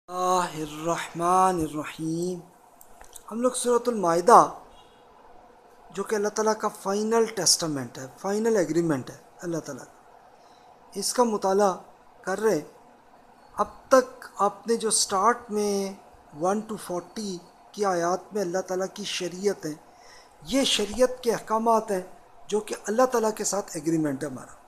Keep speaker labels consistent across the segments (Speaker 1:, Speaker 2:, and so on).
Speaker 1: الرحمن الرحیم۔ ہم لوگ سورۃ المائدہ جو کہ اللہ تعالیٰ کا فائنل ٹیسٹامنٹ ہے، فائنل ایگریمنٹ ہے اللہ تعالیٰ کا، اس کا مطالعہ کر رہے۔ اب تک آپ نے جو سٹارٹ میں 1 to 40 کی آیات میں اللہ تعالیٰ کی شریعت ہیں، یہ شریعت کے احکامات ہیں جو کہ اللہ تعالیٰ کے ساتھ ایگریمنٹ ہے ہمارا،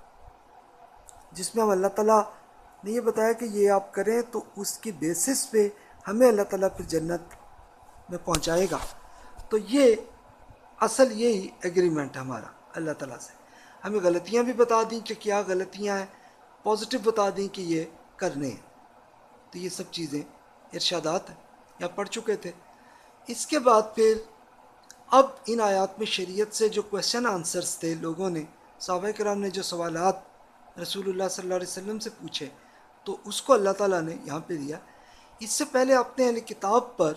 Speaker 1: جس میں ہم اللہ تعالیٰ نے یہ بتایا کہ یہ آپ کریں تو اس کی بیسس پہ ہمیں اللہ تعالیٰ پھر جنت میں پہنچائے گا۔ تو یہ اصل یہی ایگریمنٹ ہے ہمارا اللہ تعالیٰ سے۔ ہمیں غلطیاں بھی بتا دیں کہ کیا غلطیاں ہیں، پازیٹیو بتا دیں کہ یہ کرنے ہیں۔ تو یہ سب چیزیں ارشادات ہیں یا پڑھ چکے تھے۔ اس کے بعد پھر اب ان آیات میں شریعت سے جو کویشچن آنسرز تھے، لوگوں نے، صحابہ کرام نے جو سوالات رسول اللہ صلی اللہ علیہ وسلم سے پوچھے، تو اس کو اللہ تعالیٰ نے یہاں پہ دیا۔ اس سے پہلے اپنے اہل کتاب پر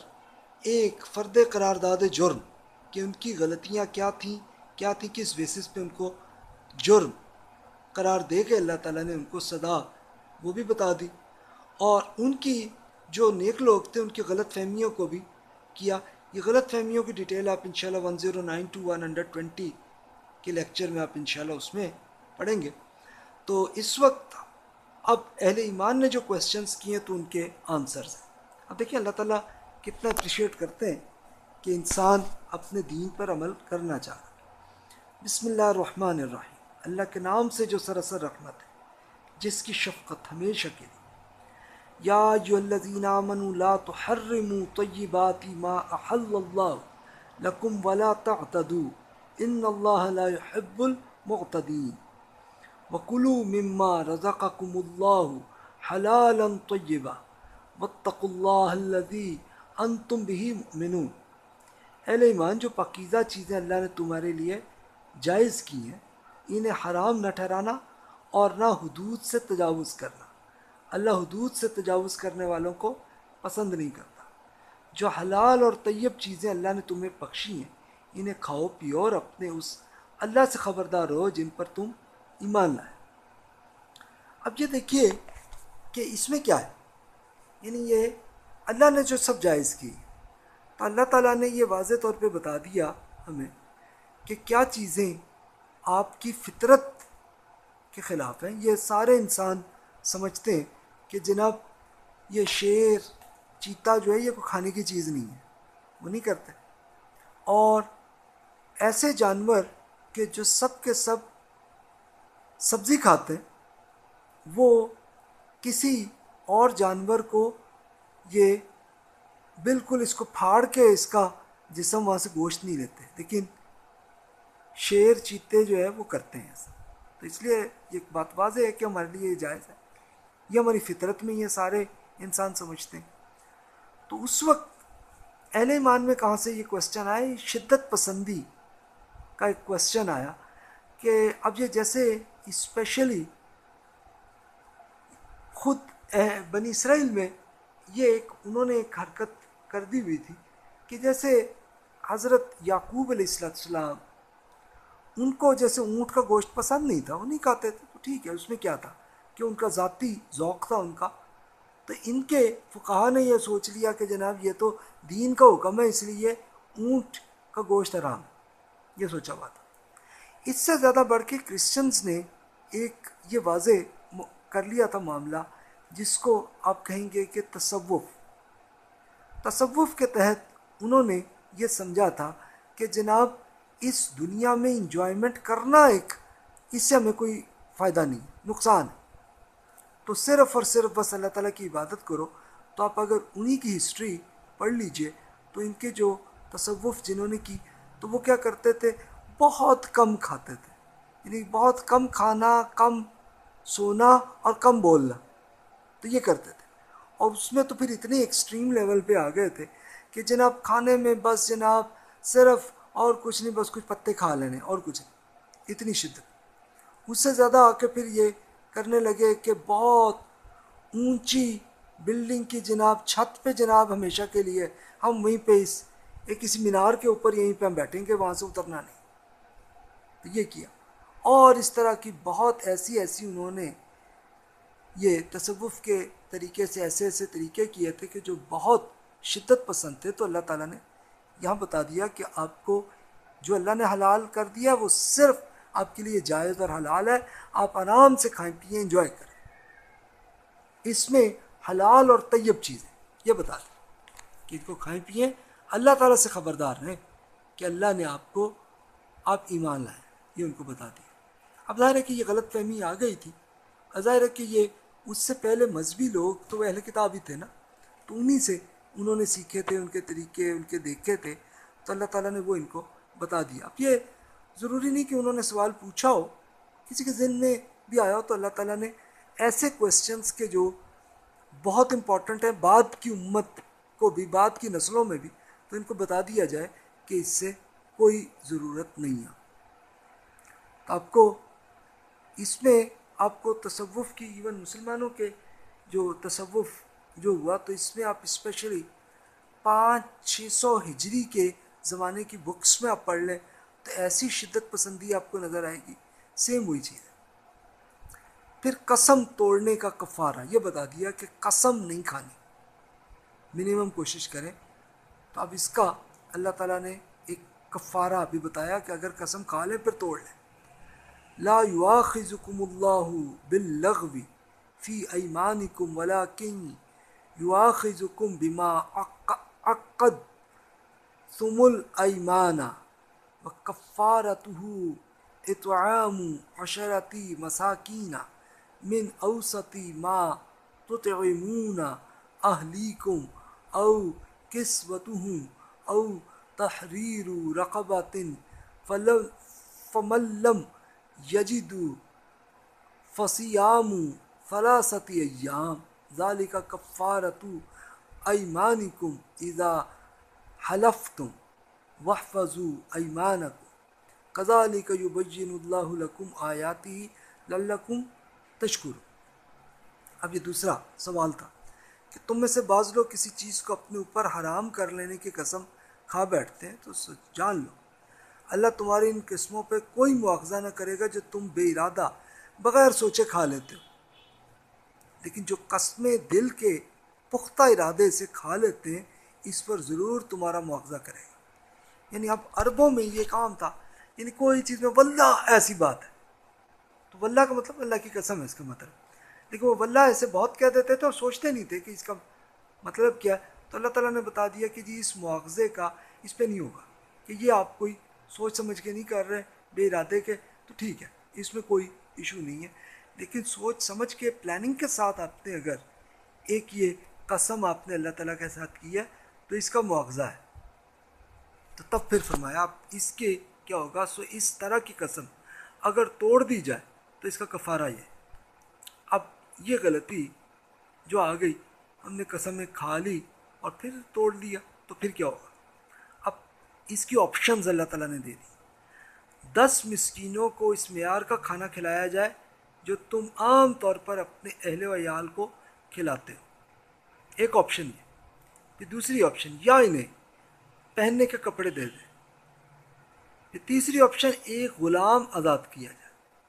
Speaker 1: ایک فرد قرارداد جرم کہ ان کی غلطیاں کیا تھیں، کس بیسس پہ ان کو جرم قرار دے کے اللہ تعالیٰ نے ان کو سزا وہ بھی بتا دی، اور ان کی جو نیک لوگ تھے ان کی غلط فہمیوں کو بھی کیا۔ یہ غلط فہمیوں کی ڈیٹیل آپ انشاءاللہ 109 to 120 کے لیکچر میں آپ انشاءاللہ اس میں پڑھیں گے۔ تو اس وقت اب اہل ایمان نے جو کویسچنز کیے تو ان کے آنسرز ہیں۔ اب دیکھیں اللہ تعالیٰ کتنا اپریشیٹ کرتے ہیں کہ انسان اپنے دین پر عمل کرنا چاہتا ہے۔ بسم اللہ الرحمن الرحیم، اللہ کے نام سے جو سراسر رحمت ہے، جس کی شفقت ہمیشہ کے لیے۔ یا ایھا الذین آمنوا لا تحرموا طیبات ما احل اللہ لکم ولا تعتدوا ان اللہ لا يحب المعتدین وَكُلُوا مِمَّا رَزَقَكُمُ اللَّهُ حَلَالًا طَيِّبًا وَاتَّقُوا اللَّهَ الَّذِي أَنْتُمْ بِهِ مُؤْمِنُونَ۔ اہل ایمان، جو پاکیزہ چیزیں اللہ نے تمہارے لیے جائز کی ہیں، انہیں حرام نہ ٹھہرانا اور نہ حدود سے تجاوز کرنا۔ اللہ حدود سے تجاوز کرنے والوں کو پسند نہیں کرتا۔ جو حلال اور طیب چیزیں اللہ نے تمہیں بخشی ہیں، انہیں کھاؤ پیو اور اپنے اس اللہ سے خبردار رہو جن پر تم ایمان لائے۔ اب یہ دیکھیے کہ اس میں کیا ہے، یعنی یہ اللہ نے جو سب جائز کی، تو اللہ تعالیٰ نے یہ واضح طور پہ بتا دیا ہمیں کہ کیا چیزیں آپ کی فطرت کے خلاف ہیں۔ یہ سارے انسان سمجھتے ہیں کہ جناب یہ شیر چیتا جو ہے یہ کوئی کھانے کی چیز نہیں ہے، وہ نہیں کرتے۔ اور ایسے جانور کہ جو سب کے سب سبزی کھاتے ہیں، وہ کسی اور جانور کو یہ بالکل اس کو پھاڑ کے اس کا جسم وہاں سے گوشت نہیں لیتے، لیکن شیر چیتے جو ہے وہ کرتے ہیں ایسا۔ تو اس لیے یہ بات واضح ہے کہ ہمارے لیے یہ جائز ہے، یہ ہماری فطرت میں یہ سارے انسان سمجھتے ہیں۔ تو اس وقت اہل ایمان میں کہاں سے یہ کویسچن آیا؟ شدت پسندی کا ایک کویسچن آیا کہ اب یہ جیسے اسپیشلی خود بنی اسرائیل میں یہ انہوں نے ایک حرکت کر دی ہوئی تھی کہ جیسے حضرت یعقوب علیہ السلام، ان کو جیسے اونٹ کا گوشت پسند نہیں تھا، وہ نہیں کھاتے تھے، تو ٹھیک ہے، اس میں کیا تھا کہ ان کا ذاتی ذوق تھا ان کا۔ تو ان کے فقہا نے یہ سوچ لیا کہ جناب یہ تو دین کا حکم ہے، اس لیے اونٹ کا گوشت حرام ہے، یہ سوچا ہوا تھا۔ اس سے زیادہ بڑھ کے کرسچنز نے ایک یہ واضح کر لیا تھا معاملہ، جس کو آپ کہیں گے کہ تصوف کے تحت انہوں نے یہ سمجھا تھا کہ جناب اس دنیا میں انجوائمنٹ کرنا اس سے ہمیں کوئی فائدہ نہیں، نقصان ہے، تو صرف اور صرف بس اللہ تعالیٰ کی عبادت کرو۔ تو آپ اگر انہی کی ہسٹری پڑھ لیجئے تو ان کے جو تصوف جنہوں نے کی، تو وہ کیا کرتے تھے، بہت کم کھاتے تھے، یعنی بہت کم کھانا، کم سونا اور کم بولنا، تو یہ کرتے تھے۔ اور اس میں تو پھر اتنے ایکسٹریم لیول پہ آ گئے تھے کہ جناب کھانے میں بس جناب صرف اور کچھ نہیں، بس کچھ پتے کھا لینے اور کچھ نہیں، اتنی شدت۔ اس سے زیادہ آ کے پھر یہ کرنے لگے کہ بہت اونچی بلڈنگ کی جناب چھت پہ جناب ہمیشہ کے لیے ہم وہیں پہ کسی مینار کے اوپر یہیں پہ ہم بیٹھیں گے، وہاں سے اترنا نہیں، تو یہ کیا۔ اور اس طرح کی بہت ایسی انہوں نے یہ تصوف کے طریقے سے ایسے ایسے طریقے کیے تھے کہ جو بہت شدت پسند تھے، تو اللہ تعالیٰ نے یہاں بتا دیا کہ آپ کو جو اللہ نے حلال کر دیا وہ صرف آپ کے لیے جائز اور حلال ہے، آپ آرام سے کھائیں پیئیں انجوائے کریں، اس میں حلال اور طیب چیزیں یہ بتا دیں کہ ان کو کھائیں پئیں، اللہ تعالیٰ سے خبردار رہیں کہ اللہ نے آپ ایمان لائیں، یہ ان کو بتا دیا۔ اب ظاہر ہے کہ یہ غلط فہمی آ گئی تھی، ظاہر ہے کہ یہ اس سے پہلے مذہبی لوگ تو وہ اہل کتاب ہی تھے نا، تو انہی سے انہوں نے سیکھے تھے، ان کے طریقے ان کے دیکھے تھے، تو اللہ تعالیٰ نے وہ ان کو بتا دیا۔ اب یہ ضروری نہیں کہ انہوں نے سوال پوچھا ہو، کسی کے ذہن میں بھی آیا ہو، تو اللہ تعالیٰ نے ایسے کویسچنس کے جو بہت امپورٹنٹ ہیں بعد کی امت کو بھی، بعد کی نسلوں میں بھی، تو ان کو بتا دیا جائے کہ اس سے کوئی ضرورت نہیں ہے۔ آپ کو اس میں آپ کو تصوف کی، ایون مسلمانوں کے جو تصوف جو ہوا، تو اس میں آپ اسپیشلی 500-600 ہجری کے زمانے کی بکس میں آپ پڑھ لیں تو ایسی شدت پسندی آپ کو نظر آئے گی، سیم وہی چیز ہے۔ پھر قسم توڑنے کا کفارہ یہ بتا دیا کہ قسم نہیں کھانی، منیمم کوشش کریں، تو اب اس کا اللہ تعالیٰ نے ایک کفارہ بھی بتایا کہ اگر قسم کھا لیں پھر توڑ لیں۔ لا یواخذکم اللہ باللغو فی ایمانکم ولکن یواخذکم بما عقدتم الایمان وکفارتہ اطعام 10 مساکین من اوسط ما تطعمون اہلیکم او کسوتہم او تحریر رقبۃ فمن لم یجد فصیام 3 ایام ذالک کفارۃ ایمانکم اذا حلفتم واحفظوا ایمانکم کذالک یبین اللہ لکم آیاتہ لعلکم تشکرون۔ اب یہ دوسرا سوال تھا کہ تم میں سے بعض لوگ کسی چیز کو اپنے اوپر حرام کر لینے کی قسم کھا بیٹھتے ہیں، تو جان لو اللہ تمہاری ان قسموں پہ کوئی مواخذہ نہ کرے گا جو تم بے ارادہ بغیر سوچے کھا لیتے ہو، لیکن جو قسمیں دل کے پختہ ارادے سے کھا لیتے ہیں اس پر ضرور تمہارا مواخذہ کرے گا۔ یعنی اب عربوں میں یہ کام تھا، یعنی کوئی چیز میں واللہ ایسی بات ہے، تو واللہ کا مطلب اللہ کی قسم ہے اس کا مطلب، لیکن وہ واللہ ایسے بہت کہہ دیتے تھے اور سوچتے نہیں تھے کہ اس کا مطلب کیا ہے۔ تو اللہ تعالیٰ نے بتا دیا کہ جی اس مواخذے کا اس پہ نہیں ہوگا، کہ یہ آپ کوئی سوچ سمجھ کے نہیں کر رہے بے ارادے کے، تو ٹھیک ہے، اس میں کوئی ایشو نہیں ہے، لیکن سوچ سمجھ کے پلاننگ کے ساتھ آپ نے اگر ایک یہ قسم آپ نے اللہ تعالیٰ کے ساتھ کی ہے تو اس کا مواخذہ ہے۔ تو تب پھر فرمایا اب اس کے کیا ہوگا، سو اس طرح کی قسم اگر توڑ دی جائے تو اس کا کفارہ یہ ہے۔ اب یہ غلطی جو آ گئی، ہم نے قسمیں کھا لی اور پھر توڑ لیا، تو پھر کیا ہوگا؟ اب اس کی آپشنز اللہ تعالیٰ نے دے دی۔ 10 مسکینوں کو اس معیار کا کھانا کھلایا جائے جو تم عام طور پر اپنے اہل و عیال کو کھلاتے ہو، ایک آپشن یہ۔ پھر دوسری آپشن، یا انہیں پہننے کے کپڑے دے دیں۔ پھر تیسری آپشن، ایک غلام آزاد کیا جائے۔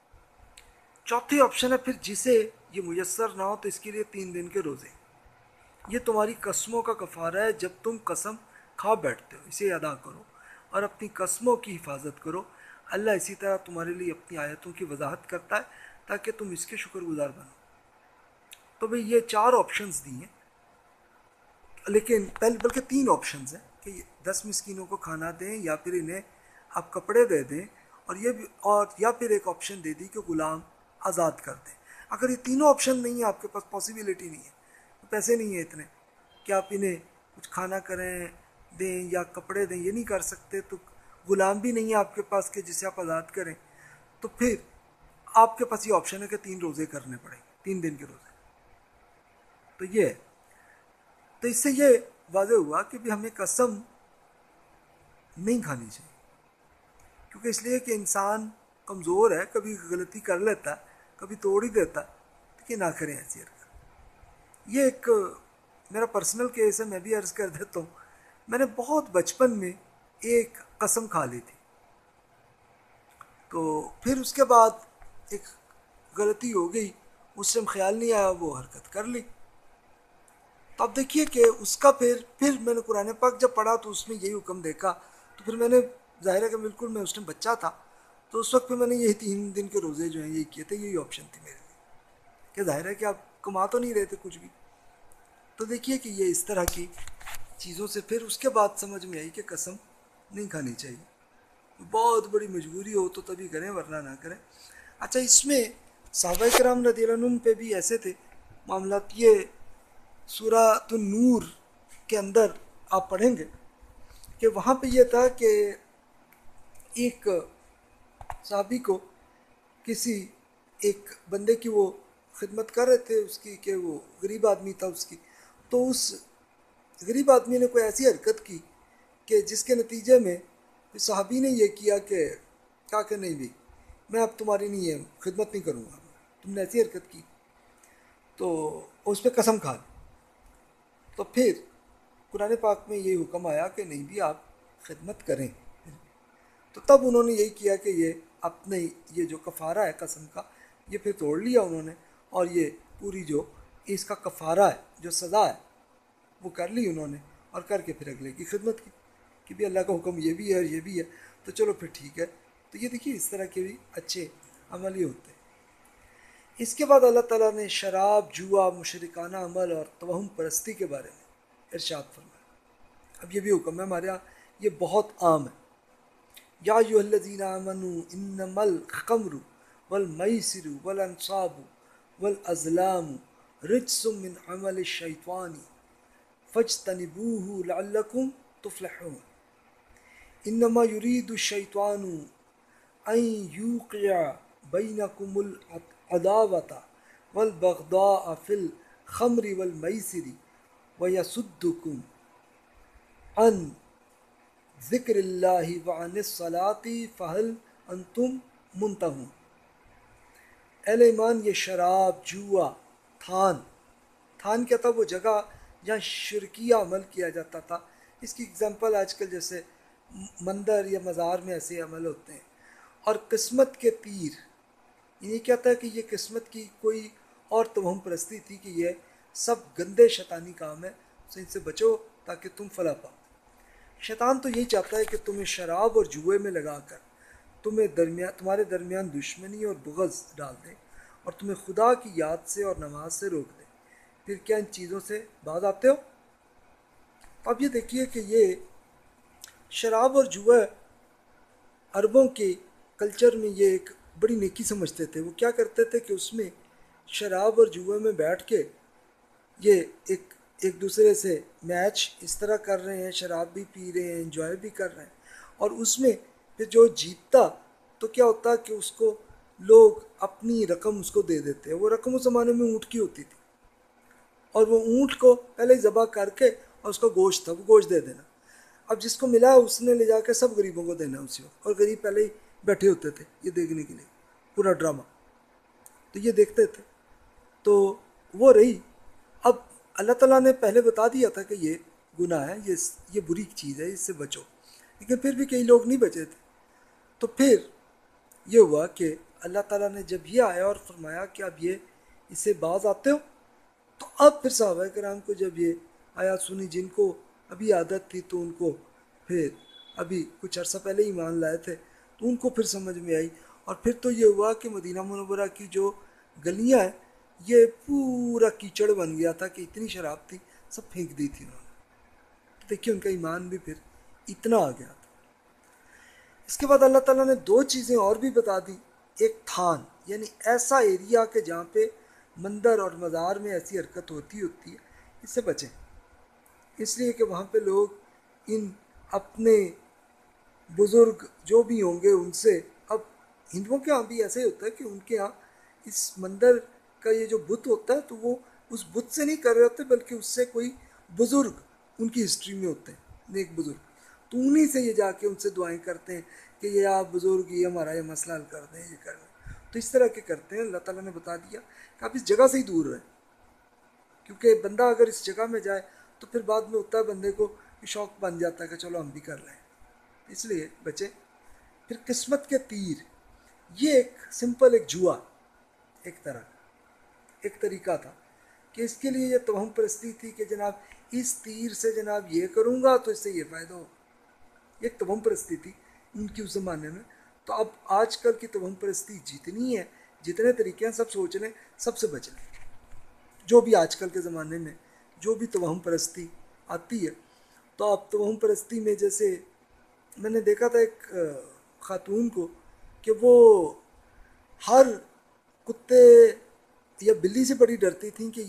Speaker 1: چوتھی آپشن ہے پھر جسے یہ میسر نہ ہو تو اس کے لیے 3 دن کے روزے۔ یہ تمہاری قسموں کا کفارہ ہے جب تم قسم کھا بیٹھتے ہو، اسے ادا کرو اور اپنی قسموں کی حفاظت کرو۔ اللہ اسی طرح تمہارے لیے اپنی آیتوں کی وضاحت کرتا ہے تاکہ تم اس کے شکر گزار بنو۔ تو بھئی یہ 4 آپشنز دی ہیں، لیکن بلکہ 3 آپشنز ہیں کہ 10 مسکینوں کو کھانا دیں، یا پھر انہیں آپ کپڑے دے دیں، اور یہ بھی یا پھر ایک آپشن دے دی کہ غلام آزاد کر دیں۔ اگر یہ تینوں آپشن نہیں ہیں، آپ کے پاس پاسیبلٹی نہیں ہے، پیسے نہیں ہیں اتنے کہ آپ انہیں کچھ کھانا کریں دیں یا کپڑے دیں، یہ نہیں کر سکتے، تو غلام بھی نہیں ہے آپ کے پاس کہ جسے آپ آزاد کریں، تو پھر آپ کے پاس یہ آپشن ہے کہ 3 روزے کرنے پڑیں گے، 3 دن کے روزے۔ تو یہ تو اس سے یہ واضح ہوا کہ بھی ہمیں قسم نہیں کھانی چاہیے، کیونکہ اس لیے کہ انسان کمزور ہے، کبھی غلطی کر لیتا ہے، کبھی توڑ ہی دیتا ہے، کہ نہ کریں ایسی حرکت۔ یہ ایک میرا پرسنل کیس ہے، میں بھی عرض کر دیتا ہوں۔ میں نے بہت بچپن میں ایک قسم کھا لی تھی، تو پھر اس کے بعد ایک غلطی ہو گئی اس ٹائم خیال نہیں آیا، وہ حرکت کر لی. تو اب دیکھیے کہ اس کا پھر میں نے قرآن پاک جب پڑھا تو اس میں یہی حکم دیکھا. تو پھر میں نے ظاہر ہے کہ بالکل میں اس ٹائم بچہ تھا، تو اس وقت پہ میں نے یہی 3 دن کے روزے جو ہیں یہی کیے تھے. یہی آپشن تھی میرے لیے کہ ظاہر ہے کہ آپ کما تو نہیں رہے تھے کچھ بھی. تو دیکھیے کہ یہ اس طرح کی چیزوں سے پھر اس کے بعد سمجھ میں آئی کہ قسم نہیں کھانی چاہیے. بہت بڑی مجبوری ہو تو تبھی کریں ورنہ نہ کریں. اچھا، اس میں صحابہ کرام رضی اللہ عنہم پہ بھی ایسے تھے معاملات. یہ سورۃ النور کے اندر آپ پڑھیں گے کہ وہاں پہ یہ تھا کہ ایک صحابی کو کسی ایک بندے کی وہ خدمت کر رہے تھے اس کی، کہ وہ غریب آدمی تھا اس کی. تو اس غریب آدمی نے کوئی ایسی حرکت کی کہ جس کے نتیجے میں صحابی نے یہ کیا کہ کہا کہ نہیں بھی میں اب تمہاری نہیں ہے خدمت نہیں کروں گا، تم نے ایسی حرکت کی. تو اس پہ قسم کھا لی. تو پھر قرآن پاک میں یہ حکم آیا کہ نہیں بھی آپ خدمت کریں. تو تب انہوں نے یہی کیا کہ یہ اپنے یہ جو کفارہ ہے قسم کا یہ پھر توڑ لیا انہوں نے، اور یہ پوری جو اس کا کفارہ ہے جو سزا ہے وہ کر لی انہوں نے، اور کر کے پھر اگلے کی خدمت کی کہ بھی اللہ کا حکم یہ بھی ہے اور یہ بھی ہے تو چلو پھر ٹھیک ہے. تو یہ دیکھیے اس طرح کے بھی اچھے عمل ہی ہوتے ہیں. اس کے بعد اللہ تعالیٰ نے شراب، جوا، مشرکانہ عمل اور توہم پرستی کے بارے میں ارشاد فرمایا. اب یہ بھی حکم ہے ہمارے یہاں، یہ بہت عام ہے. یا ایھا الذین آمنوا انما الخمر والمیسر والانصاب والازلام رجس من عمل الشیطان فاجتنبوه لعلکم تفلحون. انما یرید الشیطان ان یوقع بینکم العداوۃ والبغضاء فی الخمر والمیسر ویصدکم عن ذکر اللہ وعن الصلاۃ فہل انتم منتہون. اہل ایمان، یہ شراب، جوا، تھان کیا تھا؟ وہ جگہ جہاں شرکیہ عمل کیا جاتا تھا. اس کی اگزامپل آج کل جیسے مندر یا مزار میں ایسے عمل ہوتے ہیں. اور قسمت کے تیر، یہ کہتا ہے کہ یہ قسمت کی کوئی اور توہم پرستی تھی کہ یہ سب گندے شیطانی کام ہے، تو ان سے بچو تاکہ تم فلاح پاؤ. شیطان تو یہی چاہتا ہے کہ تمہیں شراب اور جوئے میں لگا کر تمہارے درمیان دشمنی اور بغض ڈال دے اور تمہیں خدا کی یاد سے اور نماز سے روک دے. پھر کیا ان چیزوں سے باز آتے ہو؟ اب یہ دیکھیے کہ یہ شراب اور جوا عربوں کے کلچر میں یہ ایک بڑی نیکی سمجھتے تھے. وہ کیا کرتے تھے کہ اس میں شراب اور جوا میں بیٹھ کے یہ ایک دوسرے سے میچ اس طرح کر رہے ہیں، شراب بھی پی رہے ہیں، انجوائے بھی کر رہے ہیں. اور اس میں پھر جو جیتتا تو کیا ہوتا کہ اس کو لوگ اپنی رقم اس کو دے دیتے ہیں. وہ رقم اس زمانے میں اونٹ کی ہوتی تھی، اور وہ اونٹ کو پہلے ذبح کر کے اور اس کا گوشت تھا وہ گوشت دے دینا. اب جس کو ملا اس نے لے جا کے سب غریبوں کو دینا اسی وقت، اور غریب پہلے ہی بیٹھے ہوتے تھے یہ دیکھنے کے لیے پورا ڈرامہ، تو یہ دیکھتے تھے. تو وہ رہی. اب اللہ تعالیٰ نے پہلے بتا دیا تھا کہ یہ گناہ ہے، یہ بری چیز ہے، اس سے بچو، لیکن پھر بھی کئی لوگ نہیں بچے تھے. تو پھر یہ ہوا کہ اللہ تعالیٰ نے جب یہ آیا اور فرمایا کہ اب یہ اس سے باز آتے ہو، تو اب پھر صحابہ کرام کو جب یہ آیات سنی جن کو ابھی عادت تھی تو ان کو پھر ابھی کچھ عرصہ پہلے ایمان لائے تھے تو ان کو پھر سمجھ میں آئی. اور پھر تو یہ ہوا کہ مدینہ منورہ کی جو گلیاں ہیں یہ پورا کیچڑ بن گیا تھا کہ اتنی شراب تھی سب پھینک دی تھی انہوں نے. دیکھیے ان کا ایمان بھی پھر اتنا آ گیا تھا. اس کے بعد اللہ تعالیٰ نے 2 چیزیں اور بھی بتا دی. ایک تھان، یعنی ایسا ایریا کہ جہاں پہ مندر اور مزار میں ایسی حرکت ہوتی ہے، اس سے بچیں، اس لیے کہ وہاں پہ لوگ ان اپنے بزرگ جو بھی ہوں گے ان سے، اب ہندوؤں کے ہاں بھی ایسے ہی ہوتا ہے کہ ان کے ہاں اس مندر کا یہ جو بت ہوتا ہے تو وہ اس بت سے نہیں کر رہے ہوتے بلکہ اس سے کوئی بزرگ ان کی ہسٹری میں ہوتے ہیں، نیک بزرگ، تو انہی سے یہ جا کے ان سے دعائیں کرتے ہیں کہ یہ آپ بزرگ یہ ہمارا یہ مسئلہ حل کر دیں، یہ کر دیں. تو اس طرح کے کرتے ہیں. اللہ تعالیٰ نے بتا دیا کہ آپ اس جگہ سے ہی دور رہیں، کیونکہ بندہ اگر اس جگہ میں جائے تو پھر بعد میں ہوتا ہے بندے کو شوق بن جاتا ہے کہ چلو ہم بھی کر رہے ہیں، اس لیے بچے. پھر قسمت کے تیر، یہ ایک سمپل ایک جوا ایک طرح. ایک طریقہ تھا کہ اس کے لیے یہ توہم پرستی تھی کہ جناب اس تیر سے جناب یہ کروں گا تو اس سے یہ فائدہ ہو. ایک توہم پرستی تھی ان کی اس زمانے میں. تو اب آج کل کی توہم پرستی جتنی ہے، جتنے طریقے ہیں، سب سوچ لیں، سب سے بچ لیں. جو بھی آج کل کے زمانے میں جو بھی توہم پرستی آتی ہے، تو اب توہم پرستی میں جیسے میں نے دیکھا تھا ایک خاتون کو کہ وہ ہر کتے یا بلی سے بڑی ڈرتی تھیں کہ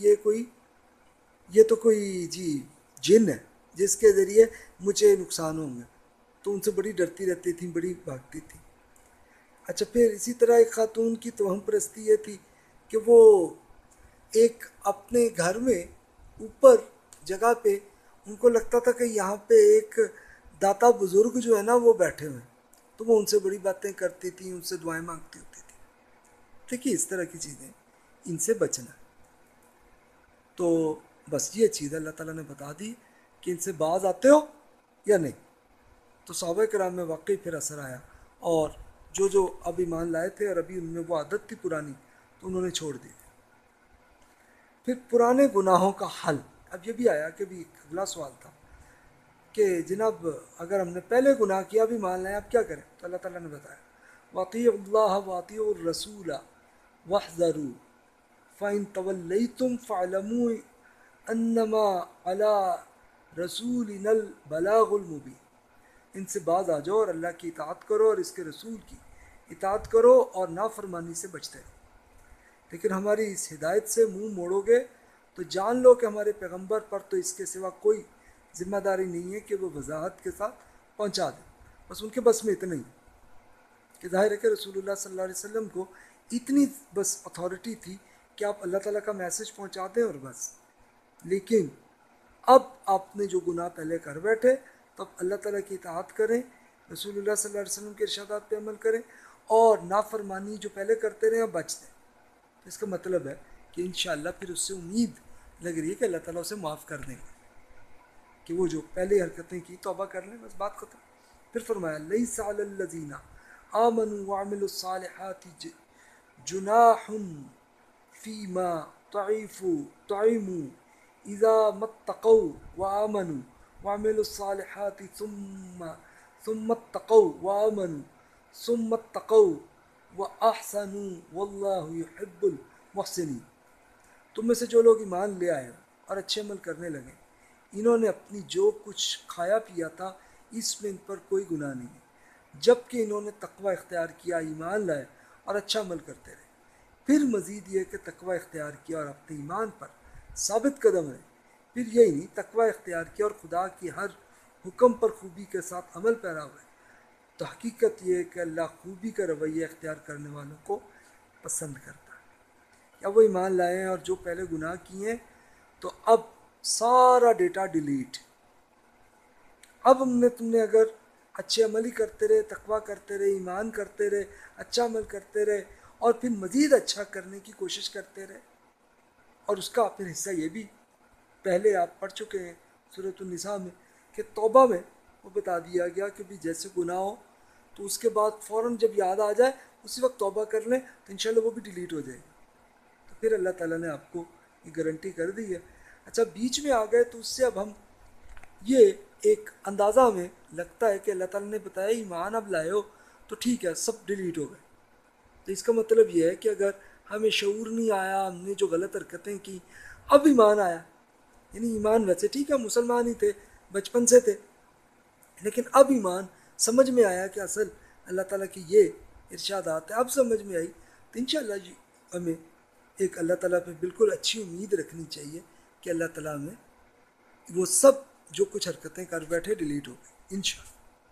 Speaker 1: یہ تو کوئی جی جن ہے جس کے ذریعے مجھے نقصان ہوں گے، تو ان سے بڑی ڈرتی رہتی تھیں، بڑی بھاگتی تھیں. اچھا، پھر اسی طرح ایک خاتون کی توہم پرستی یہ تھی کہ وہ ایک اپنے گھر میں اوپر جگہ پہ ان کو لگتا تھا کہ یہاں پہ ایک داتا بزرگ جو ہے نا وہ بیٹھے ہوئے ہیں، تو وہ ان سے بڑی باتیں کرتی تھیں، ان سے دعائیں مانگتی ہوتی تھیں. دیکھیے اس طرح کی چیزیں ان سے بچنا. تو بس یہ چیز اللہ تعالیٰ نے بتا دی کہ ان سے باز آتے ہو یا نہیں. تو صحابہ کرام میں واقعی پھر اثر آیا، اور جو اب ایمان لائے تھے اور ابھی ان میں وہ عادت تھی پرانی، تو انہوں نے چھوڑ دی. پھر پرانے گناہوں کا حل. اب یہ بھی آیا کہ بھی اگلا سوال تھا کہ جناب اگر ہم نے پہلے گناہ کیا بھی مان لیں اب کیا کریں؟ تو اللہ تعالیٰ نے بتایا وَأَطِيعُوا اللَّهَ وَأَطِيعُوا الرَّسُولَ وَاحْذَرُوا فَإِن تَوَلَّيْتُمْ فَاعْلَمُوا أَنَّمَا عَلَىٰ رَسُولِنَا الْبَلَاغُ الْمُبِينُ. ان سے باز آ جاؤ اور اللہ کی اطاعت کرو اور اس کے رسول کی اطاعت کرو اور نافرمانی سے بچتے رہو. لیکن ہماری اس ہدایت سے منہ موڑو گے تو جان لو کہ ہمارے پیغمبر پر تو اس کے سوا کوئی ذمہ داری نہیں ہے کہ وہ وضاحت کے ساتھ پہنچا دیں. بس ان کے بس میں اتنا ہی کہ ظاہر ہے کہ رسول اللہ صلی اللہ علیہ وسلم کو اتنی بس اتھارٹی تھی کہ آپ اللہ تعالیٰ کا میسج پہنچا دیں اور بس. لیکن اب آپ نے جو گناہ پہلے کر بیٹھے تو اب اللہ تعالیٰ کی اطاعت کریں، رسول اللہ صلی اللہ علیہ وسلم کے ارشادات پہ عمل کریں، اور نافرمانی جو پہلے کرتے رہے بچ دیں. اس کا مطلب ہے کہ انشاءاللہ پھر اس سے امید لگ رہی ہے کہ اللہ تعالیٰ اسے معاف کر دیں گے کہ وہ جو پہلے حرکتیں کی توبہ کر لیں، بس بات ختم. پھر فرمایا لیس علی الذین آمنوا وعملوا الصالحات جناح فیما طعموا اذا ما اتقوا وآمنوا وعملوا الصالحات ثم اتقوا وآمنوا ثم اتقوا وَأَحْسَنُوا وَاللَّهُ يُحِبُّ الْمُحْسِنِينَ. تم میں سے جو لوگ ایمان لے آئے اور اچھے عمل کرنے لگے، انہوں نے اپنی جو کچھ کھایا پیا تھا اس میں ان پر کوئی گناہ نہیں ہے، جب کہ انہوں نے تقوی اختیار کیا، ایمان لائے اور اچھا عمل کرتے رہے. پھر مزید یہ کہ تقوی اختیار کیا اور اپنے ایمان پر ثابت قدم رہے. پھر یہی نہیں، تقوی اختیار کیا اور خدا کی ہر حکم پر خوبی کے ساتھ عمل پیرا ہوئے. تو حقیقت یہ ہے کہ اللہ خوبی کا رویہ اختیار کرنے والوں کو پسند کرتا ہے. یا وہ ایمان لائے ہیں اور جو پہلے گناہ کیے ہیں تو اب سارا ڈیٹا ڈیلیٹ. اب تم نے اگر اچھے عمل ہی کرتے رہے، تقوی کرتے رہے، ایمان کرتے رہے، اچھا عمل کرتے رہے اور پھر مزید اچھا کرنے کی کوشش کرتے رہے، اور اس کا پھر حصہ یہ بھی پہلے آپ پڑھ چکے ہیں سورۃ النساء میں کہ توبہ میں وہ بتا دیا گیا کہ بھی جیسے گناہ ہو تو اس کے بعد فوراً جب یاد آ جائے اسی وقت توبہ کر لیں تو انشاءاللہ وہ بھی ڈیلیٹ ہو جائے گی. تو پھر اللہ تعالیٰ نے آپ کو یہ گارنٹی کر دی ہے. اچھا بیچ میں آ گئے تو اس سے اب ہم یہ ایک اندازہ ہمیں لگتا ہے کہ اللہ تعالیٰ نے بتایا ایمان اب لائے ہو تو ٹھیک ہے سب ڈیلیٹ ہو گئے. تو اس کا مطلب یہ ہے کہ اگر ہمیں شعور نہیں آیا، ہم نے جو غلط حرکتیں کی، اب ایمان آیا، یعنی ایمان ویسے ٹھیک ہے مسلمان ہی تھے، بچپن سے تھے، لیکن اب ایمان سمجھ میں آیا کہ اصل اللہ تعالیٰ کی یہ ارشادات ہے، اب سمجھ میں آئی، تو انشاءاللہ جی ہمیں ایک اللہ تعالیٰ پہ بالکل اچھی امید رکھنی چاہیے کہ اللہ تعالیٰ ہمیں وہ سب جو کچھ حرکتیں کر بیٹھے ڈیلیٹ ہو گئی انشاءاللہ.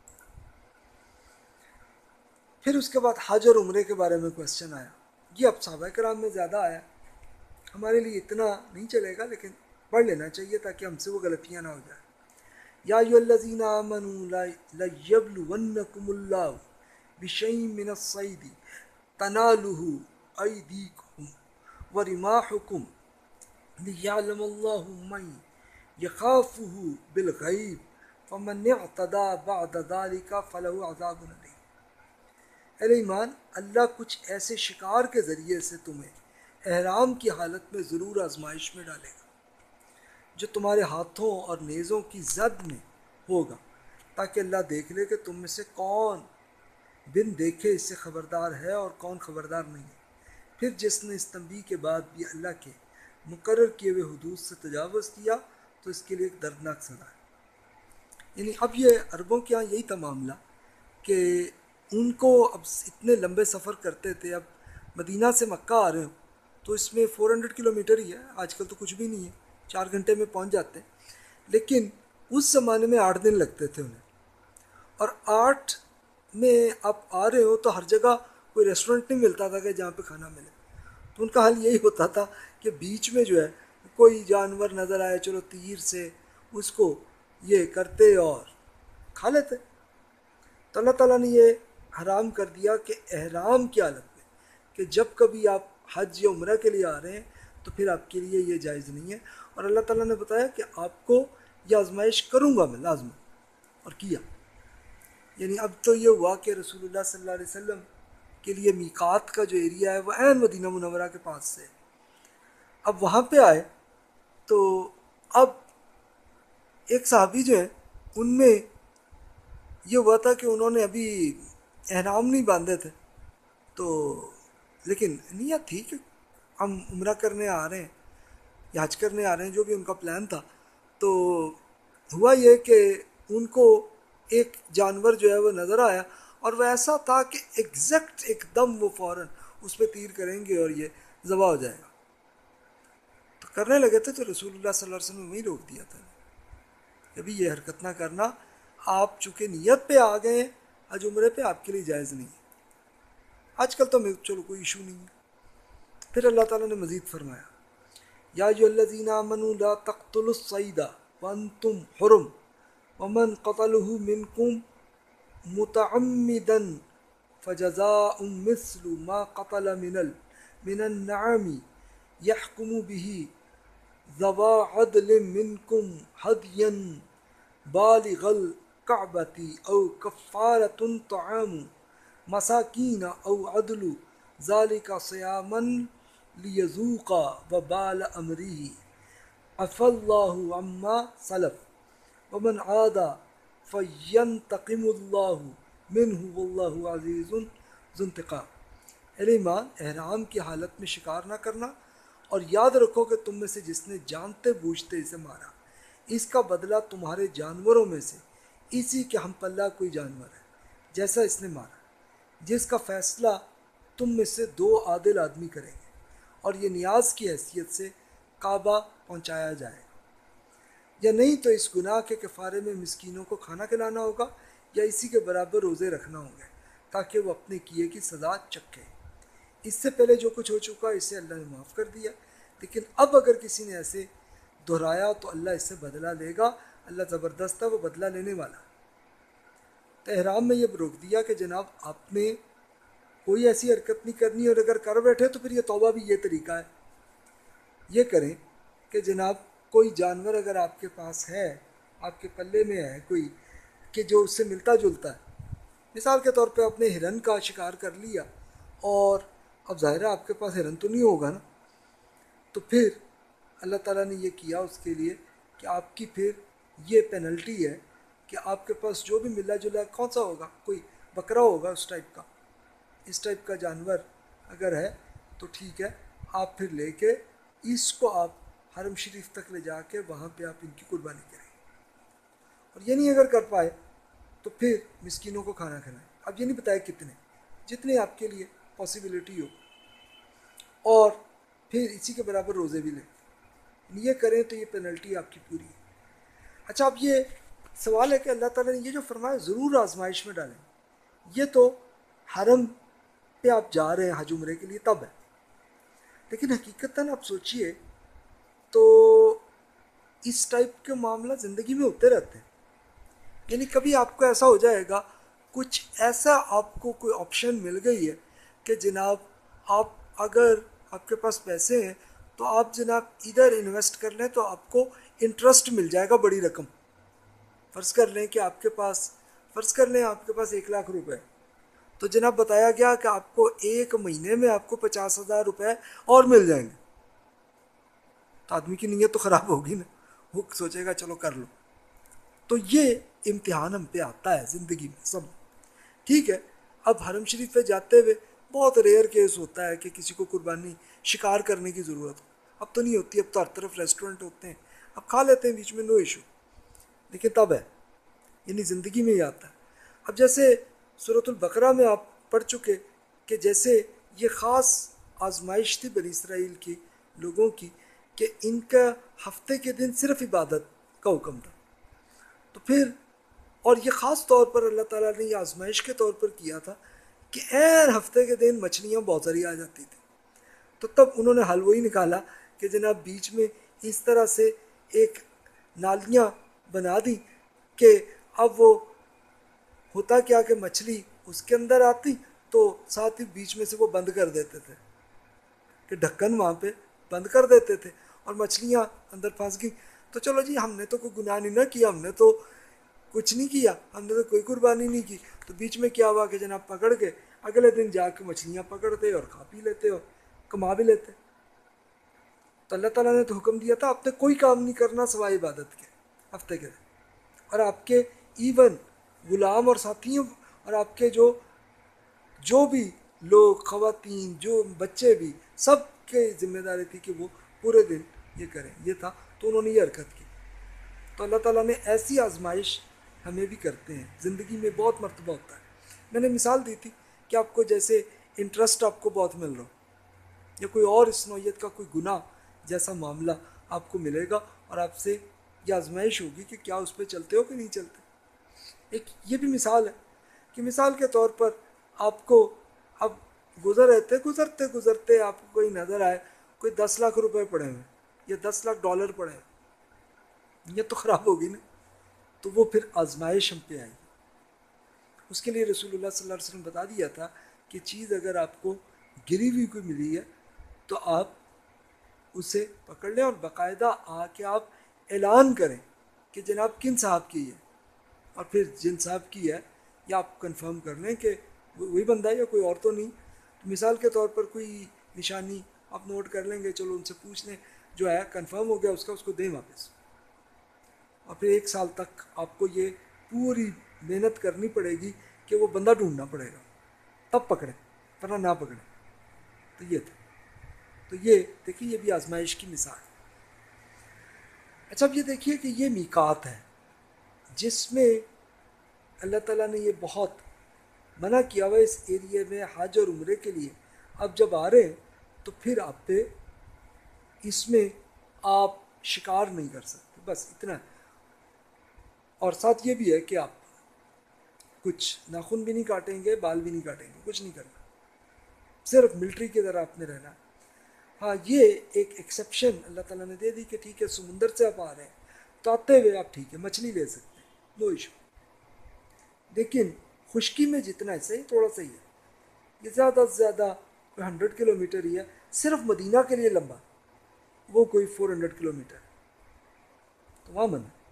Speaker 1: پھر اس کے بعد حج اور عمرے کے بارے میں کوسچن آیا. یہ اب صحابہ کرام میں زیادہ آیا، ہمارے لیے اتنا نہیں چلے گا لیکن پڑھ لینا چاہیے تاکہ ہم سے وہ غلطیاں نہ ہو جائیں. یا ایھا الذین آمنوا لیبلونکم اللہ بشیء من الصید تنالہ ایدیکم ورماحکم لیعلم اللہ من یخافہ بالغیب فمن اعتدی بعد ذلک فلہ عذاب علیم. اے ایمان، اللہ کچھ ایسے شکار کے ذریعے سے تمہیں احرام کی حالت میں ضرور آزمائش میں ڈالے گا، جو تمہارے ہاتھوں اور نیزوں کی زد میں ہوگا، تاکہ اللہ دیکھ لے کہ تم میں سے کون بن دیکھے اس سے خبردار ہے اور کون خبردار نہیں ہے۔ پھر جس نے اس تنبیہ کے بعد بھی اللہ کے مقرر کیے ہوئے حدود سے تجاوز کیا تو اس کے لیے ایک دردناک سزا ہے۔ یعنی اب یہ عربوں کے یہاں یہی تھا معاملہ کہ ان کو اب اتنے لمبے سفر کرتے تھے، اب مدینہ سے مکہ آ رہے ہو تو اس میں 400 کلومیٹر ہی ہے، آج کل تو کچھ بھی نہیں ہے، 4 گھنٹے میں پہنچ جاتے ہیں، لیکن اس زمانے میں 8 دن لگتے تھے انہیں، اور 8 میں آپ آ رہے ہو تو ہر جگہ کوئی ریسٹورنٹ نہیں ملتا تھا کہ جہاں پہ کھانا ملے، تو ان کا حل یہی ہوتا تھا کہ بیچ میں جو ہے کوئی جانور نظر آئے، چلو تیر سے اس کو یہ کرتے اور کھا لیتے۔ تو اللہ تعالیٰ نے یہ حرام کر دیا کہ احرام کی حالت میں کہ جب کبھی آپ حج یا عمرہ کے لیے آ رہے ہیں تو پھر آپ کے لیے یہ جائز نہیں ہے، اور اللہ تعالیٰ نے بتایا کہ آپ کو یہ آزمائش کروں گا میں لازم، اور کیا۔ یعنی اب تو یہ ہوا کہ رسول اللہ صلی اللہ علیہ وسلم کے لیے میقات کا جو ایریا ہے وہ عین مدینہ منورہ کے پاس سے، اب وہاں پہ آئے تو اب ایک صحابی جو ہے ان میں یہ ہوا تھا کہ انہوں نے ابھی احرام نہیں باندھے تھے، تو لیکن نیت تھی کہ ہم عمرہ کرنے آ رہے ہیں یا حج کرنے آ رہے ہیں، جو بھی ان کا پلان تھا، تو ہوا یہ کہ ان کو ایک جانور جو ہے وہ نظر آیا، اور وہ ایسا تھا کہ ایگزیکٹ ایک دم وہ فوراً اس پہ تیر کریں گے اور یہ ذبح ہو جائے گا، تو کرنے لگے تھے، تو رسول اللہ صلی اللہ علیہ وسلم نے وہیں روک دیا تھا کہ ابھی یہ حرکت نہ کرنا، آپ چونکہ نیت پہ آ گئے ہیں حج عمرے پہ، آپ کے لیے جائز نہیں ہے۔ آج کل تو چلو کوئی ایشو نہیں ہے۔ پھر اللہ تعالیٰ نے مزید فرمایا، یا ایھا الذین آمنوا لا تقتلوا الصید وانتم حرم ومن قتلہ منکم متعمدا فجزاء مثل ما قتل من النعم يحكم به ذوى عدل منكم هديا بالغ الكعبة أو كفارة طعام مساکین او عدل ذالک صیاما لیذوق وبال امرہ عفا اللہ عما سلف ومن عاد فینتقم اللہ منہ واللہ عزیز ذو انتقام۔ اہل ایمان، احرام کی حالت میں شکار نہ کرنا، اور یاد رکھو کہ تم میں سے جس نے جانتے بوجھتے اسے مارا، اس کا بدلہ تمہارے جانوروں میں سے اسی کے ہم پلہ کوئی جانور ہے جیسا اس نے مارا، جس کا فیصلہ تم میں سے 2 عادل آدمی کریں گے، اور یہ نیاز کی حیثیت سے کعبہ پہنچایا جائے گا، یا نہیں تو اس گناہ کے کفارے میں مسکینوں کو کھانا کھلانا ہوگا یا اسی کے برابر روزے رکھنا ہوں گے، تاکہ وہ اپنے کیے کی سزا چکھے۔ اس سے پہلے جو کچھ ہو چکا اسے اللہ نے معاف کر دیا، لیکن اب اگر کسی نے ایسے دہرایا تو اللہ اس سے بدلہ لے گا، اللہ زبردست ہے، وہ بدلہ لینے والا۔ تو احرام میں یہ روک دیا کہ جناب آپ نے کوئی ایسی حرکت نہیں کرنی، اور اگر کر بیٹھے تو پھر یہ توبہ بھی یہ طریقہ ہے، یہ کریں کہ جناب کوئی جانور اگر آپ کے پاس ہے، آپ کے پلے میں ہے کوئی کہ جو اس سے ملتا جلتا ہے، مثال کے طور پہ آپ نے ہرن کا شکار کر لیا، اور اب ظاہر ہے آپ کے پاس ہرن تو نہیں ہوگا نا، تو پھر اللہ تعالیٰ نے یہ کیا اس کے لیے کہ آپ کی پھر یہ پینلٹی ہے کہ آپ کے پاس جو بھی ملا جلا کون سا ہوگا، کوئی بکرا ہوگا اس ٹائپ کا جانور اگر ہے تو ٹھیک ہے، آپ پھر لے کے اس کو آپ حرم شریف تک لے جا کے وہاں پہ آپ ان کی قربانی کریں، اور یہ نہیں اگر کر پائے تو پھر مسکینوں کو کھانا کھلائیں۔ اب یہ نہیں بتایا کتنے، جتنے آپ کے لیے پاسبلٹی ہو، اور پھر اسی کے برابر روزے بھی لیں، یہ کریں تو یہ پینلٹی آپ کی پوری ہے۔ اچھا، اب یہ سوال ہے کہ اللہ تعالیٰ نے یہ جو فرمایا ضرور آزمائش میں ڈالیں، یہ تو حرم پہ آپ جا رہے ہیں حج عمرے کے لیے تب ہے، لیکن حقیقتاً آپ سوچئے تو اس ٹائپ کے معاملہ زندگی میں ہوتے رہتے ہیں، یعنی کبھی آپ کو ایسا ہو جائے گا، کچھ ایسا آپ کو کوئی آپشن مل گئی ہے کہ جناب آپ اگر آپ کے پاس پیسے ہیں تو آپ جناب ادھر انویسٹ کر لیں تو آپ کو انٹرسٹ مل جائے گا بڑی رقم۔ فرض کر لیں کہ آپ کے پاس 1 لاکھ روپے، تو جناب بتایا گیا کہ آپ کو 1 مہینے میں آپ کو 50,000 روپے اور مل جائیں گے. تو آدمی کی نیت تو خراب ہوگی نا, وہ سوچے گا چلو کر لو. تو یہ امتحان ہم پہ آتا ہے زندگی میں سب. ٹھیک ہے, اب حرم شریف پہ جاتے ہوئے بہت ریئر کیس ہوتا ہے کہ کسی کو قربانی شکار کرنے کی ضرورت ہو. اب تو نہیں ہوتی, اب تو ہر طرف ریسٹورنٹ ہوتے ہیں, اب کھا لیتے ہیں بیچ میں, نو ایشو. لیکن تب ہے, یعنی زندگی میں ہی آتا ہے. اب جیسے سورۃ البقرہ میں آپ پڑھ چکے کہ جیسے یہ خاص آزمائش تھی بنی اسرائیل کی لوگوں کی کہ ان کا ہفتے کے دن صرف عبادت کا حکم تھا. تو پھر اور یہ خاص طور پر اللہ تعالیٰ نے یہ آزمائش کے طور پر کیا تھا کہ عین ہفتے کے دن مچھلیاں بہت ساری آ جاتی تھیں. تو تب انہوں نے حل وہی نکالا کہ جناب بیچ میں اس طرح سے ایک نالیاں بنا دی کہ اب وہ ہوتا کیا کہ مچھلی اس کے اندر آتی تو ساتھ ہی بیچ میں سے وہ بند کر دیتے تھے کہ ڈھکن وہاں پہ بند کر دیتے تھے اور مچھلیاں اندر پھنس گئیں. تو چلو جی, ہم نے تو کوئی گناہ نہیں نہ کیا, ہم نے تو کچھ نہیں کیا, ہم نے تو کوئی قربانی نہیں کی. تو بیچ میں کیا ہوا کہ جناب پکڑ کے اگلے دن جا کے مچھلیاں پکڑتے اور کھا پی لیتے اور کما بھی لیتے. تو اللہ تعالیٰ نے تو حکم دیا تھا آپ نے کوئی کام نہیں کرنا سوائے عبادت کے ہفتے کے دن. اور آپ کے ایون غلام اور ساتھیوں اور آپ کے جو بھی لوگ, خواتین, جو بچے بھی, سب کے ذمہ داری تھی کہ وہ پورے دن یہ کریں. یہ تھا, تو انہوں نے یہ حرکت کی. تو اللہ تعالیٰ نے ایسی آزمائش ہمیں بھی کرتے ہیں زندگی میں, بہت مرتبہ ہوتا ہے. میں نے مثال دی تھی کہ آپ کو جیسے انٹرسٹ آپ کو بہت مل رہا ہو یا کوئی اور اس نوعیت کا کوئی گناہ جیسا معاملہ آپ کو ملے گا اور آپ سے یہ آزمائش ہوگی کہ کیا اس پہ چلتے ہو کہ نہیں چلتے. ایک یہ بھی مثال ہے کہ مثال کے طور پر آپ کو اب گزرتے گزرتے آپ کو کوئی نظر آئے کوئی 10 لاکھ روپے پڑے ہوئے یا $10 لاکھ پڑے ہوئے, یہ تو خراب ہوگی نا. تو وہ پھر آزمائش ہم پہ آئی. اس کے لیے رسول اللہ صلی اللہ علیہ وسلم بتا دیا تھا کہ چیز اگر آپ کو گری ہوئی کوئی ملی ہے تو آپ اسے پکڑ لیں اور باقاعدہ آ کے آپ اعلان کریں کہ جناب کن صاحب کی ہے, اور پھر جن صاحب کی ہے یا آپ کنفرم کر لیں کہ وہی بندہ ہے یا کوئی اور تو نہیں. مثال کے طور پر کوئی نشانی آپ نوٹ کر لیں گے, چلو ان سے پوچھ لیں, جو ہے کنفرم ہو گیا اس کا, اس کو دیں واپس. اور پھر 1 سال تک آپ کو یہ پوری محنت کرنی پڑے گی کہ وہ بندہ ڈھونڈنا پڑے گا, تب پکڑیں, ورنہ نہ پکڑیں. تو یہ تھا. تو یہ دیکھیے, یہ بھی آزمائش کی مثال ہے. اچھا, اب یہ دیکھیے کہ یہ میقات ہے جس میں اللہ تعالیٰ نے یہ بہت منع کیا ہوا اس ایریے میں حج اور عمرے کے لیے. اب جب آ رہے ہیں تو پھر آپ پہ اس میں آپ شکار نہیں کر سکتے, بس اتنا ہے. اور ساتھ یہ بھی ہے کہ آپ کچھ ناخن بھی نہیں کاٹیں گے, بال بھی نہیں کاٹیں گے, کچھ نہیں کرنا, صرف ملٹری کی طرح آپ نے رہنا. ہاں, یہ ایک ایکسیپشن اللہ تعالیٰ نے دے دی کہ ٹھیک ہے سمندر سے آپ آ رہے ہیں تو آتے ہوئے آپ ٹھیک ہے مچھلی لے سکتے ہیں, نو ایشو. لیکن خشکی میں جتنا ہے صحیح, تھوڑا صحیح ہے, یہ زیادہ سے زیادہ کوئی 100 کلومیٹر ہی ہے, صرف مدینہ کے لیے لمبا, وہ کوئی 400 کلومیٹر, تو وہاں من ہے.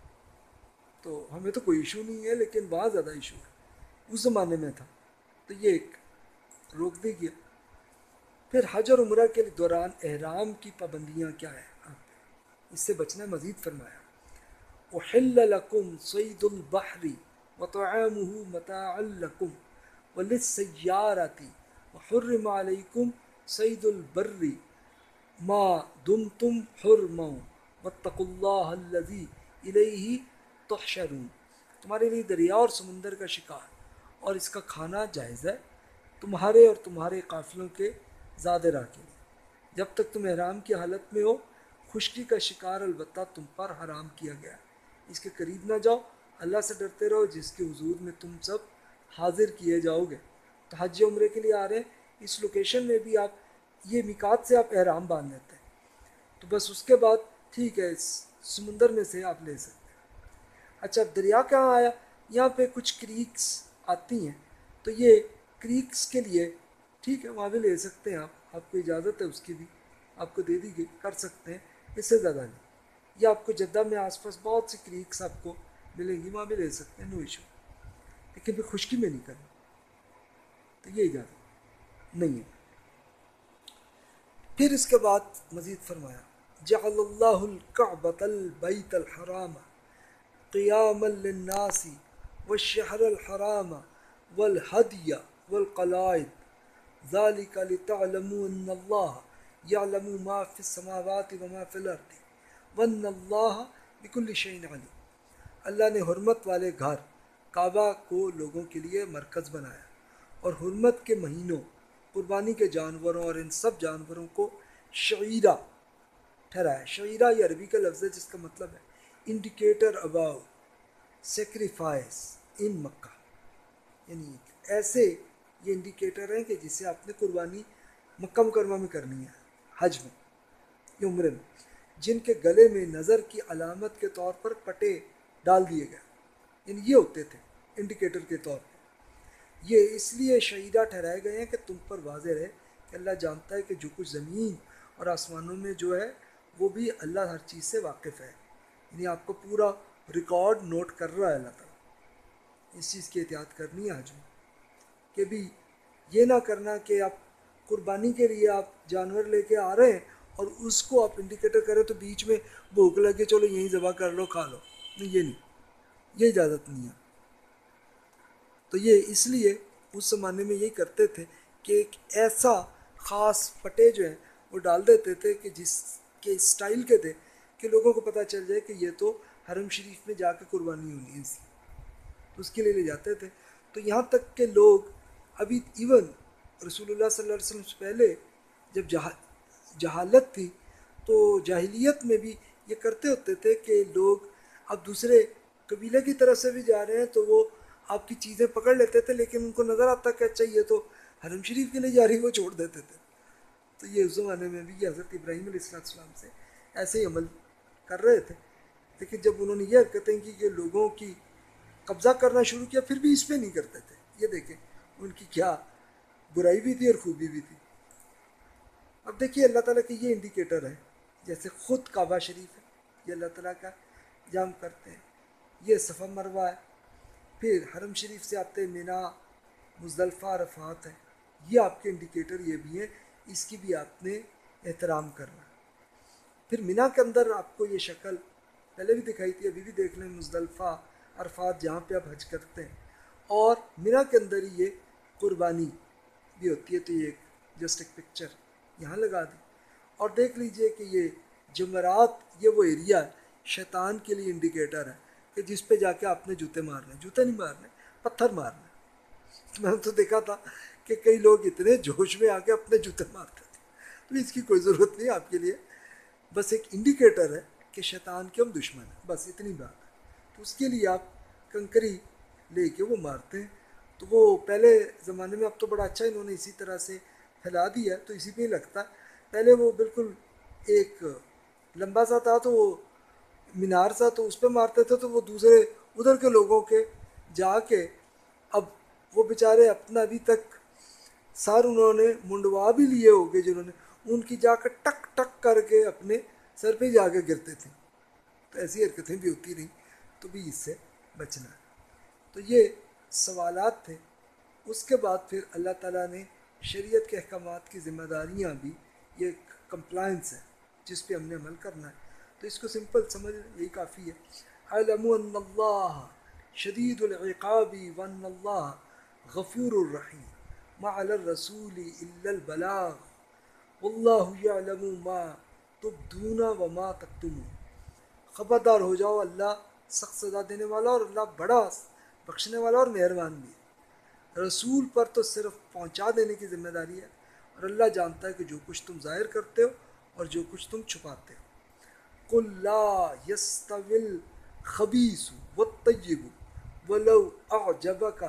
Speaker 1: تو ہمیں تو کوئی ایشو نہیں ہے, لیکن وہاں زیادہ ایشو ہے, اس زمانے میں تھا. تو یہ ایک روک دی گیا. پھر حج اور عمرہ کے دوران احرام کی پابندیاں کیا ہیں, آپ اس سے بچنا مزید فرمایا. احل لکم صید البحر وطعامه متاعا لکم وللسیارۃ وحرم علیکم صید البر ما دمتم حرما واتقوا اللہ الذی الیہ تحشرون. تمہارے لیے دریا اور سمندر کا شکار اور اس کا کھانا جائز ہے تمہارے اور تمہارے قافلوں کے زاد راہ کے لیے, جب تک تم احرام کی حالت میں ہو. خشکی کا شکار البتہ تم پر حرام کیا گیا, اس کے قریب نہ جاؤ. اللہ سے ڈرتے رہو جس کے حضور میں تم سب حاضر کیے جاؤ گے. تو حج عمرے کے لیے آ رہے ہیں, اس لوکیشن میں بھی آپ یہ میقات سے آپ احرام باندھ لیتے ہیں, تو بس اس کے بعد ٹھیک ہے اس سمندر میں سے آپ لے سکتے ہیں. اچھا, دریا کہاں آیا, یہاں پہ کچھ کریکس آتی ہیں, تو یہ کریکس کے لیے ٹھیک ہے وہاں بھی لے سکتے ہیں آپ کو اجازت ہے اس کی بھی, آپ کو دے دی گئی, کر سکتے ہیں, اس سے زیادہ نہیں. یا آپ کو جدہ میں آس پاس بہت سی کریکس آپ کو ملیں گی, وہاں بھی لے سکتے ہیں, نو ایشو. لیکن پھر خشکی میں نہیں کرنا. تو یہ اجازت نہیں ہے۔ پھر اس کے بعد مزید فرمایا جعل اللہ الکعبۃ البیت الحرام قیاما للناس والشہر الحرام والہدی والقلائد ذلك لتعلموا ان اللہ یعلم ما فی السماوات وما فی الارض وان اللہ بکل شیء علیم۔ اللہ نے حرمت والے گھر کعبہ کو لوگوں کے لیے مرکز بنایا اور حرمت کے مہینوں قربانی کے جانوروں اور ان سب جانوروں کو شعیرہ ٹھہرایا۔ شعیرہ یہ عربی کا لفظ ہے جس کا مطلب ہے انڈیکیٹر اباؤ سیکریفائس ان مکہ، یعنی ایسے یہ انڈیکیٹر ہیں کہ جسے آپ نے قربانی مکہ مکرمہ میں کرنی ہے، حج میں یا عمرے میں، جن کے گلے میں نظر کی علامت کے طور پر پٹے ڈال دیے گئے، یعنی یہ ہوتے تھے انڈیکیٹر کے طور پر۔ یہ اس لیے شعیرہ ٹھہرائے گئے ہیں کہ تم پر واضح رہے کہ اللہ جانتا ہے کہ جو کچھ زمین اور آسمانوں میں جو ہے وہ بھی اللہ ہر چیز سے واقف ہے، یعنی آپ کو پورا ریکارڈ نوٹ کر رہا ہے اللہ تعالیٰ۔ اس چیز کی احتیاط کرنی ہے حج میں کہ بھی یہ نہ کرنا کہ آپ قربانی کے لیے آپ جانور لے کے آ رہے ہیں اور اس کو آپ انڈیکیٹر کریں تو بیچ میں بھوک لگے چلو یہیں ذبح کر لو کھا لو، نہیں، یہ نہیں، یہ اجازت نہیں ہے۔ تو یہ اس لیے اس زمانے میں یہی کرتے تھے کہ ایک ایسا خاص پٹے جو ہیں وہ ڈال دیتے تھے کہ جس کے اسٹائل کے تھے کہ لوگوں کو پتہ چل جائے کہ یہ تو حرم شریف میں جا کے قربانی ہونی ہے، اس کی تو اس کے لیے لے جاتے تھے۔ تو یہاں تک کہ لوگ ابھی ایون رسول اللہ صلی اللہ علیہ وسلم سے پہلے جب جہالت تھی تو جاہلیت میں بھی یہ کرتے ہوتے تھے کہ لوگ اب دوسرے قبیلے کی طرف سے بھی جا رہے ہیں تو وہ آپ کی چیزیں پکڑ لیتے تھے، لیکن ان کو نظر آتا کہ اچھا یہ تو حرم شریف کے لیے جا رہی ہے، وہ چھوڑ دیتے تھے۔ تو یہ اس زمانے میں بھی یہ حضرت ابراہیم علیہ السلام سے ایسے ہی عمل کر رہے تھے، لیکن جب انہوں نے یہ حرکتیں کی کہ لوگوں کی قبضہ کرنا شروع کیا پھر بھی اس پہ نہیں کرتے تھے۔ یہ دیکھیں ان کی کیا برائی بھی تھی اور خوبی بھی تھی۔ اب دیکھیے اللہ تعالیٰ کے یہ انڈیکیٹر ہے، جیسے خود کعبہ شریف ہے، یہ اللہ تعالیٰ کا جام کرتے ہیں، یہ صفا مروہ ہے، پھر حرم شریف سے آتے مینا مزدلفہ عرفات ہے، یہ آپ کے انڈیکیٹر یہ بھی ہیں، اس کی بھی آپ نے احترام کرنا۔ پھر مینا کے اندر آپ کو یہ شکل پہلے بھی دکھائی تھی، ابھی بھی دیکھ لیں، مزدلفہ عرفات جہاں پہ آپ حج کرتے ہیں، اور مینا کے اندر ہی یہ قربانی بھی ہوتی ہے۔ تو یہ جسٹ ایک پکچر یہاں لگا دی اور دیکھ لیجئے کہ یہ جمرات یہ وہ ایریا ہے شیطان کے لیے انڈیکیٹر ہے کہ جس پہ جا کے آپ نے جوتے مارنے، جوتے نہیں مارنے، پتھر مارنے۔ میں نے تو دیکھا تھا کہ کئی لوگ اتنے جوش میں آ کے اپنے جوتے مارتے تھے، تو اس کی کوئی ضرورت نہیں آپ کے لیے، بس ایک انڈیکیٹر ہے کہ شیطان کے ہم دشمن ہیں، بس اتنی بات ہے۔ تو اس کے لیے آپ کنکری لے کے وہ مارتے ہیں۔ تو وہ پہلے زمانے میں اب تو بڑا اچھا انہوں نے اسی طرح سے پھیلا دیا تو اسی پہ ہی لگتا ہے، پہلے وہ بالکل ایک لمبا سا تھا تو وہ مینار سا تو اس پہ مارتے تھے، تو وہ دوسرے ادھر کے لوگوں کے جا کے اب وہ بیچارے اپنا ابھی تک سر انہوں نے منڈوا بھی لیے ہوگے جنہوں نے، ان کی جا کے ٹک ٹک کر کے اپنے سر پہ جا کے گرتے تھے۔ تو ایسی حرکتیں بھی ہوتی رہیں، تو بھی اس سے بچنا ہے۔ تو یہ سوالات تھے۔ اس کے بعد پھر اللہ تعالیٰ نے شریعت کے احکامات کی ذمہ داریاں بھی، یہ کمپلائنس ہے جس پہ ہم نے عمل کرنا ہے، تو اس کو سمپل سمجھ یہی کافی ہے۔ اعلموا ان اللہ شدید العقاب وان اللہ غفور الرحیم ما علی الرسول الا البلاغ واللہ یعلم ما تبدون وما تکتمون۔ خبردار ہو جاؤ، اللہ سخت سزا دینے والا اور اللہ بڑا بخشنے والا اور مہربان بھی ہے۔ رسول پر تو صرف پہنچا دینے کی ذمہ داری ہے، اور اللہ جانتا ہے کہ جو کچھ تم ظاہر کرتے ہو اور جو کچھ تم چھپاتے ہو۔ قل لا يستوي الخبيث والطيب ولو اعجبك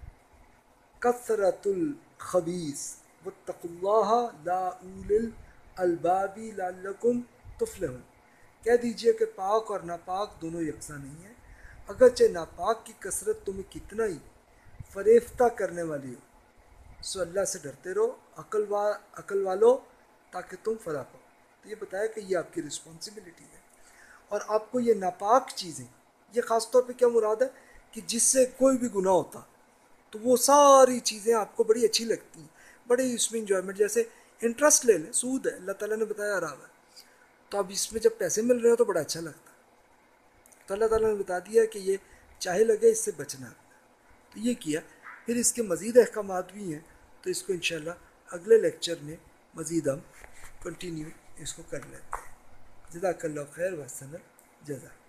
Speaker 1: كثرة الخبيث واتقوا الله لا اولي الالباب لعلكم تفلحون۔ کہہ دیجئے کہ پاک اور ناپاک دونوں یکساں نہیں ہیں، اگرچہ ناپاک کی کثرت تمہیں کتنا ہی فریفتہ کرنے والی ہو، سو اللہ سے ڈرتے رہو عقل والو تاکہ تم فلاح پاؤ۔ تو یہ بتایا کہ یہ آپ کی رسپانسبلٹی ہے، اور آپ کو یہ ناپاک چیزیں، یہ خاص طور پہ کیا مراد ہے کہ جس سے کوئی بھی گناہ ہوتا تو وہ ساری چیزیں آپ کو بڑی اچھی لگتی ہیں، بڑی اس میں انجوائمنٹ، جیسے انٹرسٹ لے لیں، سود ہے، اللہ تعالیٰ نے بتایا رہا ہے، تو اب اس میں جب پیسے مل رہے ہو تو بڑا اچھا لگتا ہے، تو اللہ تعالیٰ نے بتا دیا کہ یہ چاہے لگے اس سے بچنا، تو یہ کیا۔ پھر اس کے مزید احکامات بھی ہیں، تو اس کو انشاءاللہ اگلے لیکچر میں مزید ہم کنٹینیو اس کو کر لیتے ہیں۔ جزاک اللہ خیر وحسن الجزا۔